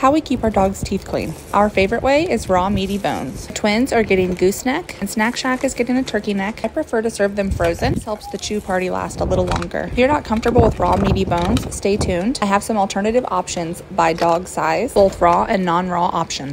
How we keep our dog's teeth clean. Our favorite way is raw meaty bones. Twins are getting gooseneck and Snack Shack is getting a turkey neck. I prefer to serve them frozen. This helps the chew party last a little longer. If you're not comfortable with raw meaty bones, stay tuned. I have some alternative options by dog size, both raw and non-raw options.